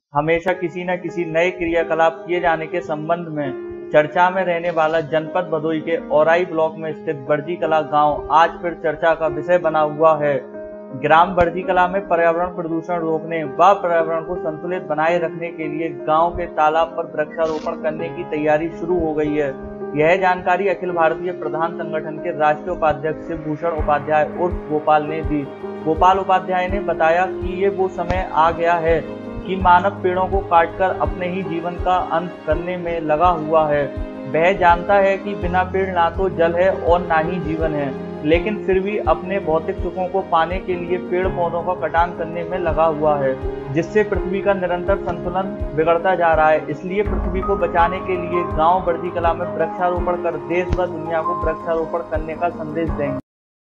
हमेशा किसी न किसी नए क्रियाकलाप किए जाने के संबंध में चर्चा में रहने वाला जनपद भदोई के औराई ब्लॉक में स्थित बरजी कला गांव आज फिर चर्चा का विषय बना हुआ है। ग्राम बरजी कला में पर्यावरण प्रदूषण रोकने व पर्यावरण को संतुलित बनाए रखने के लिए गांव के तालाब पर वृक्षारोपण करने की तैयारी शुरू हो गई है। यह जानकारी अखिल भारतीय प्रधान संगठन के राष्ट्रीय उपाध्यक्ष शिवभूषण उपाध्याय उर्फ गोपाल ने दी। गोपाल उपाध्याय ने बताया कि ये वो समय आ गया है कि मानव पेड़ों को काटकर अपने ही जीवन का अंत करने में लगा हुआ है। वह जानता है कि बिना पेड़ ना तो जल है और ना ही जीवन है, लेकिन फिर भी अपने भौतिक सुखों को पाने के लिए पेड़ पौधों का कटान करने में लगा हुआ है, जिससे पृथ्वी का निरंतर संतुलन बिगड़ता जा रहा है। इसलिए पृथ्वी को बचाने के लिए गांव बरजी कला में वृक्षारोपण कर देश व दुनिया को वृक्षारोपण करने का संदेश देंगे।